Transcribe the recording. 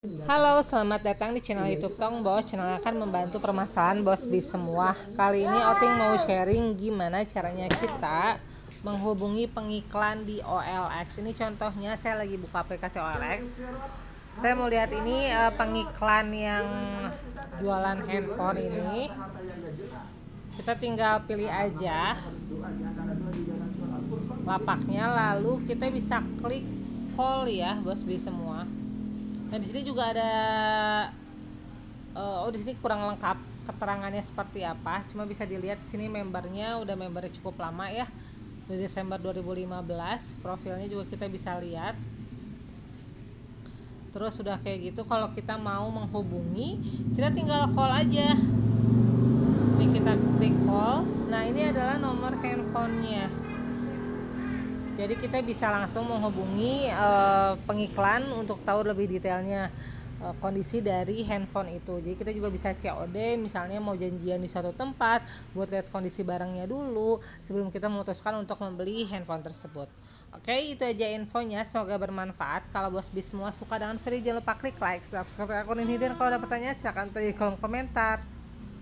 Halo, selamat datang di channel YouTube Tong Bos. Channel yang akan membantu permasalahan bos bis semua. Kali ini Oting mau sharing gimana caranya kita menghubungi pengiklan di OLX. Ini contohnya saya lagi buka aplikasi OLX. Saya mau lihat ini pengiklan yang jualan handphone ini. Kita tinggal pilih aja lapaknya, lalu kita bisa klik call ya bos bis semua. Nah di sini juga ada di sini kurang lengkap keterangannya seperti apa, cuma bisa dilihat di sini membernya cukup lama ya, dari Desember 2015. Profilnya juga kita bisa lihat. Terus sudah kayak gitu, kalau kita mau menghubungi kita tinggal call aja. Ini kita klik call. Nah ini adalah nomor handphonenya. Jadi kita bisa langsung menghubungi pengiklan untuk tahu lebih detailnya kondisi dari handphone itu. Jadi kita juga bisa COD, misalnya mau janjian di suatu tempat buat lihat kondisi barangnya dulu sebelum kita memutuskan untuk membeli handphone tersebut. Oke, itu aja infonya, semoga bermanfaat. Kalau bos bis semua suka dengan video, jangan lupa klik like, subscribe akun ini, dan kalau ada pertanyaan silahkan tulis di kolom komentar.